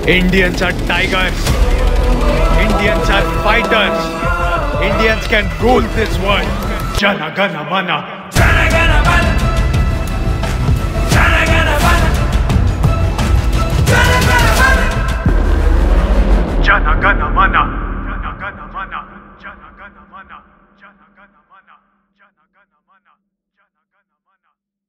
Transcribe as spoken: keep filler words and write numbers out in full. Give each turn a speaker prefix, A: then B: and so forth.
A: Indians are tigers. Indians are fighters. Indians can rule this world. Jana Gana Mana. Jana Gana Mana. Jana Gana Mana. Jana Gana Mana. Jana Gana Mana. Jana Gana Mana. Jana Gana Mana. Jana Gana Mana. Jana Gana Mana. Jana Gana Mana.